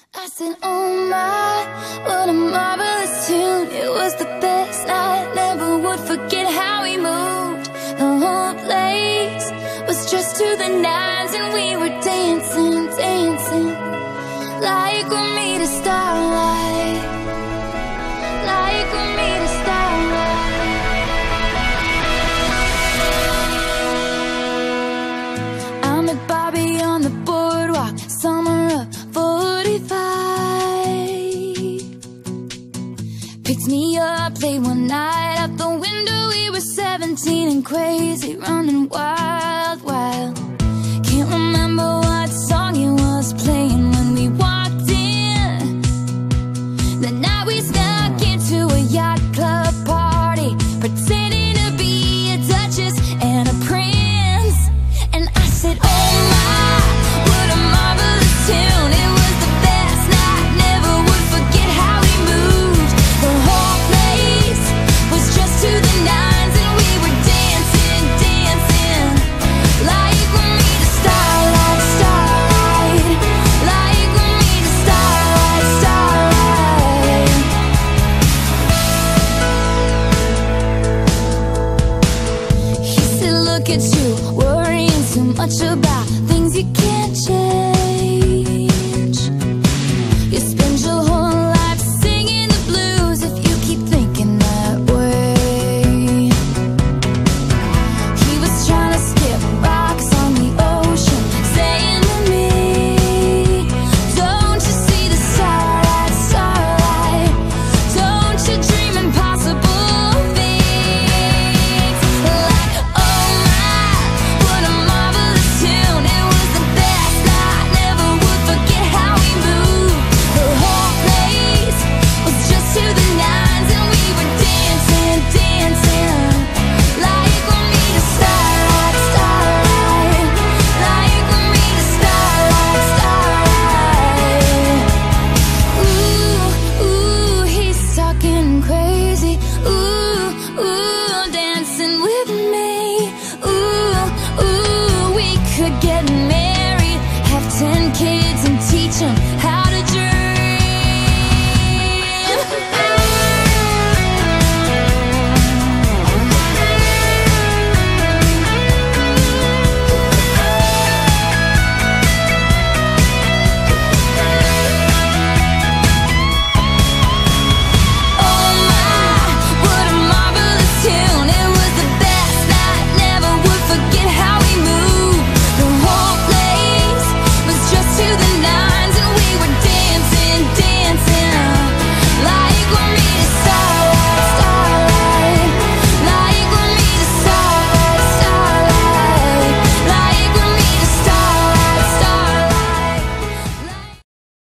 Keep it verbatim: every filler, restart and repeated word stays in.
I said, oh my, what a marvelous tune. It was the best night, never would forget how we moved. The whole place was just to the nines, and we were dancing, dancing like we're made of starlight, like we're made of starlight. I met Bobby on the boardwalk, summer of forty-five. Picked me up late one night, out the window we were seventeen and crazy, running wild, wild. Can't remember what song it was playing when we walked in. The night we snuck into a yacht club party, pretending to be a duchess and a prince. And I said, oh my, what a marvelous tune. It was the best night, never would forget how we moved. The whole place was just to the nines, and we were dancing, dancing like we're made of starlight, starlight, like we're made of starlight, starlight. He said, look at you, worrying too much about things you can't change. You spend your whole life singing the blues if you keep thinking that way. He was trying to skip rocks on the ocean, saying to me, don't you see the starlight, starlight? Don't you dream impossible things? Like, oh my, what a marvelous tune. It was the best night, never would forget how we moved. The whole place was just to the nines, and we were dancing, dancing like we're made of starlight, starlight, like we're made of starlight, starlight. Ooh, ooh, he's talking crazy. Ooh, ooh, dancing with me. Ooh, ooh, we could get married, have ten kids, and teach 'em how